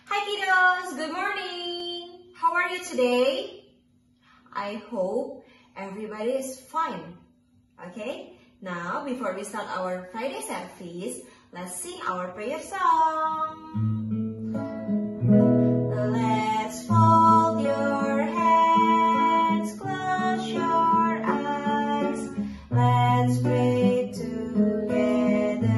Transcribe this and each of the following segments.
Hi kiddos, good morning. How are you today? I hope everybody is fine. Okay, now before we start our Friday service, let's sing our prayer song. Let's fold your hands, close your eyes, let's pray together.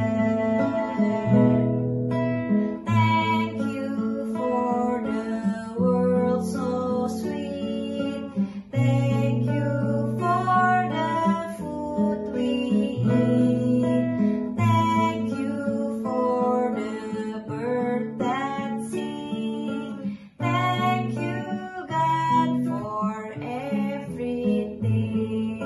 Thank you for the world so sweet. Thank you for the food we eat. Thank you for the bird that sing. Thank you, God, for everything.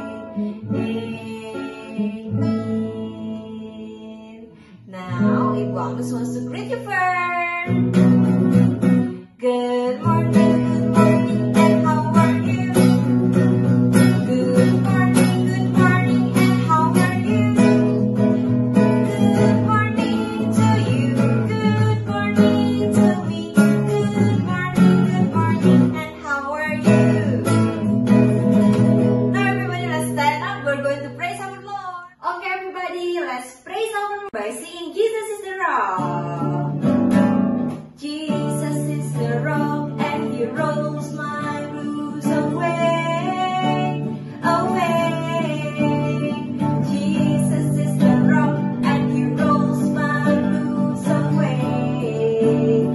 Amen. Now, Ibu Agnes wants to greet you first. Good morning, and how are you? Good morning, and how are you? Good morning to you, good morning to me. Good morning, and how are you? Now everybody, let's stand up. We're going to praise our Lord. Okay everybody, let's praise our Lord by singing Jesus is the Rock. Jesus is the rock and he rolls my blues away, away. Jesus is the rock and he rolls my blues away,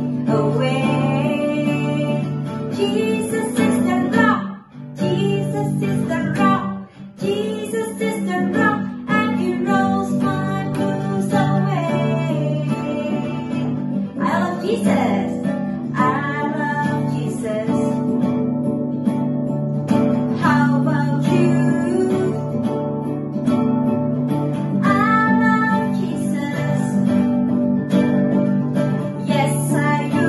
away. Jesus is the rock, Jesus is the rock, Jesus is the rock and he rolls my blues away. I love Jesus. I love Jesus. How about you? I love Jesus. Yes, I do.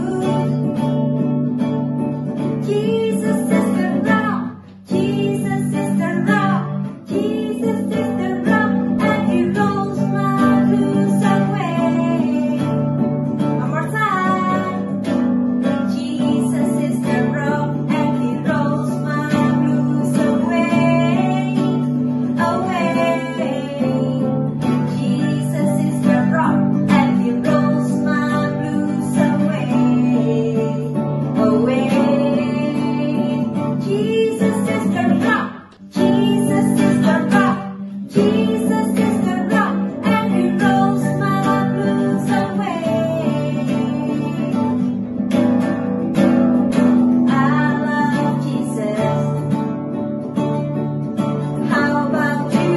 Jesus is the rock. Jesus is the rock. Jesus is the rock, and he rolls my blues away. One more time. Jesus is the rock and he rolls my blues away, away. Jesus is the rock and he rolls my blues away, away. Jesus is the rock, Jesus is the rock, Jesus is the rock and he rolls my blues away. I love Jesus. How about you?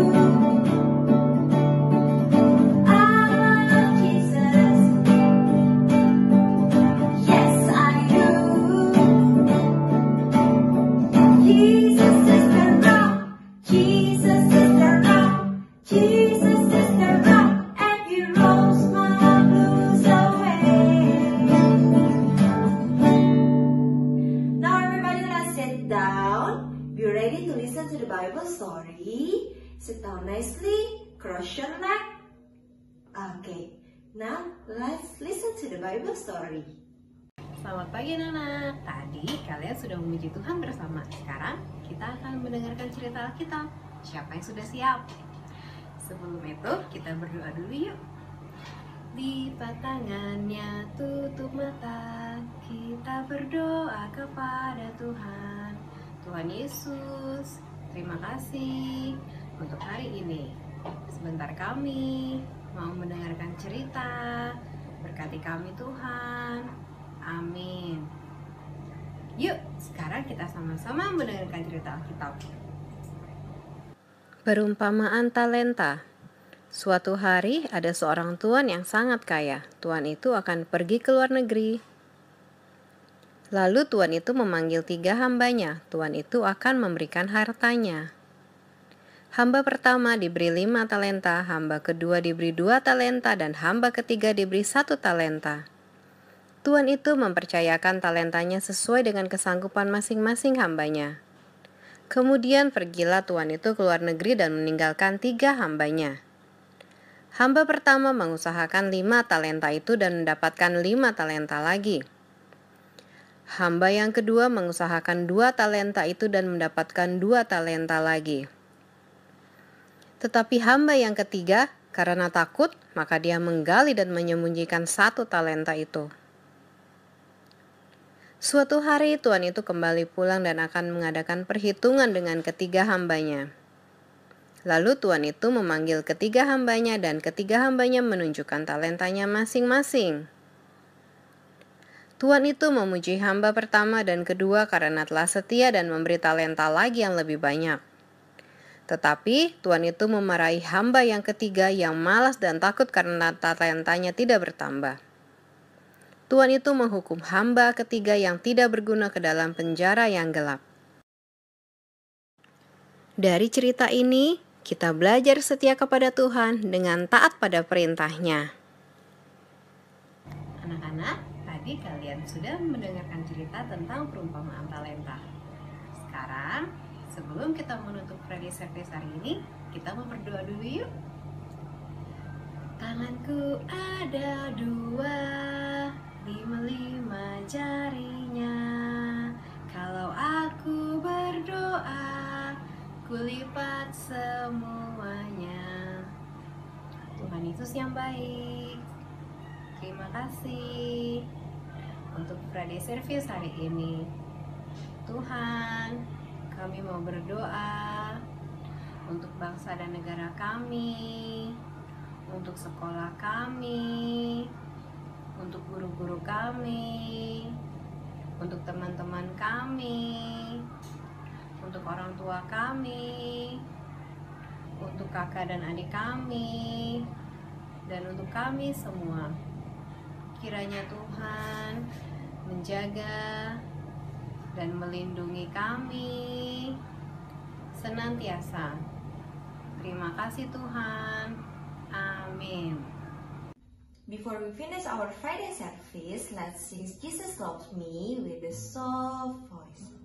I love Jesus. Yes, I do. Jesus is the rock. Jesus is the rock. Jesus is the rock, and he rolls my blues away. Now everybody, let's sit down. Be ready to listen to the Bible story. Sit down nicely, cross your leg. Okay, now let's listen to the Bible story. Selamat pagi anak-anak. Tadi kalian sudah memuji Tuhan bersama. Sekarang kita akan mendengarkan cerita Alkitab. Siapa yang sudah siap? Sebelum itu kita berdoa dulu yuk. Lipat tangannya, tutup mata, kita berdoa kepada Tuhan. Tuhan Yesus, terima kasih untuk hari ini. Sebentar kami mau mendengarkan cerita. Berkati kami Tuhan. Amin. Yuk, sekarang kita sama-sama mendengarkan cerita Alkitab. Perumpamaan talenta. Suatu hari ada seorang tuan yang sangat kaya. Tuan itu akan pergi ke luar negeri. Lalu tuan itu memanggil 3 hambanya. Tuan itu akan memberikan hartanya. Hamba pertama diberi 5 talenta, hamba kedua diberi 2 talenta, dan hamba ketiga diberi 1 talenta. Tuan itu mempercayakan talentanya sesuai dengan kesanggupan masing-masing hambanya. Kemudian pergilah tuan itu ke luar negeri dan meninggalkan 3 hambanya. Hamba pertama mengusahakan 5 talenta itu dan mendapatkan 5 talenta lagi. Hamba yang kedua mengusahakan 2 talenta itu dan mendapatkan 2 talenta lagi. Tetapi hamba yang ketiga, karena takut, maka dia menggali dan menyembunyikan 1 talenta itu. Suatu hari tuan itu kembali pulang dan akan mengadakan perhitungan dengan ketiga hambanya. Lalu tuan itu memanggil ketiga hambanya dan ketiga hambanya menunjukkan talentanya masing-masing. Tuan itu memuji hamba pertama dan kedua karena telah setia dan memberi talenta lagi yang lebih banyak. Tetapi tuan itu memarahi hamba yang ketiga yang malas dan takut karena talentanya tidak bertambah. Tuan itu menghukum hamba ketiga yang tidak berguna ke dalam penjara yang gelap. Dari cerita ini, kita belajar setia kepada Tuhan dengan taat pada perintah-Nya. Anak-anak, tadi kalian sudah mendengarkan cerita tentang perumpamaan talenta. Sekarang, sebelum kita menutup Friday Service hari ini, kita mau berdoa dulu yuk. Tanganku ada 2, 5 jarinya. Kalau aku berdoa, kulipat semuanya. Tuhan Yesus yang baik, terima kasih untuk Friday Service hari ini. Tuhan, kami mau berdoa untuk bangsa dan negara kami, untuk sekolah kami, untuk guru-guru kami, untuk teman-teman kami, untuk orang tua kami, untuk kakak dan adik kami, dan untuk kami semua. Kiranya Tuhan menjaga dan melindungi kami senantiasa. Terima kasih Tuhan. Amin. Before we finish our Friday service, let's sing Jesus Loves Me with a soft voice.